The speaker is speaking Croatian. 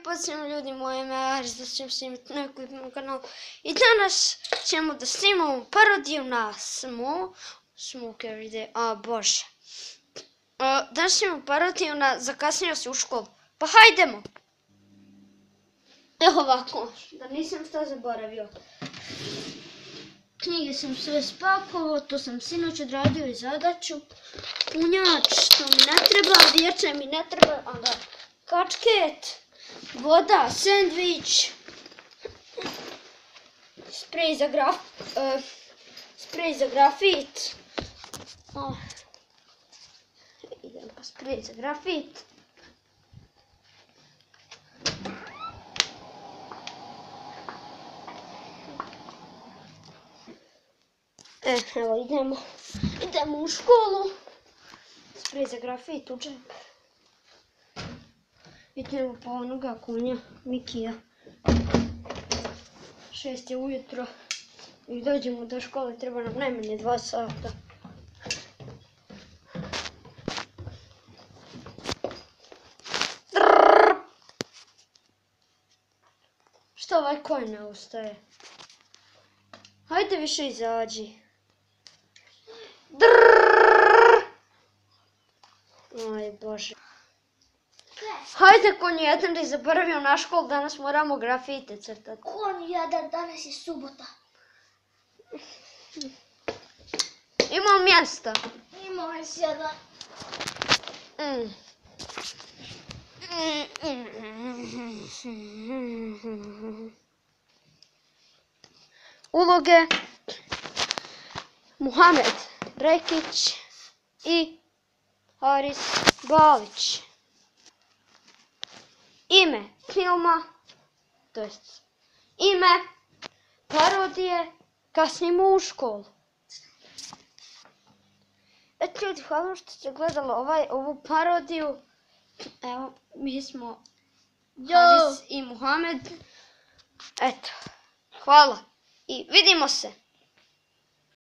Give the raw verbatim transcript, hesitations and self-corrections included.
pozdrav ljudi, moje ime je Aris, da ćemo snimiti na klipnom kanalu. I danas ćemo da snimamo parodiju na Smoke, Smoke Everyday, a bože. Uh, danas ćemo parodiju na Zakasnio si u školu. Pa hajdemo! Evo ovako, da nisam šta zaboravio. Knjige sam sve spakovao, to sam sinoć odradio i zadaću. Punjač, to mi ne treba, vječe mi ne treba, onda kačket, voda, sendvič, sprej za graf, uh, sprej za grafit. Oh. Idem pa sprej za grafit. E, evo idemo, idemo u školu. Sprej za grafit u džep. Idemo pa onoga konja, Mikija. Šest je ujutro i dođemo do škole, treba nam najmanje dva sata. Što ovaj konj ne ustaje? Hajde više izađi. Aj bože. Hajde konj jedan, da je zaboravio na školu, danas moramo grafite crtati. Konj jedan, danas je subota. Imamo mjesta. Imao je jedan. Mm. Uloge Muhamed Rekić i Haris Balić. Ime filma, to jest ime parodije Kasnimo u školu. Eto ljudi, hvala što ste gledali ovaj, ovu parodiju. Evo, mi smo Haris i Muhamed. Eto, hvala i vidimo se.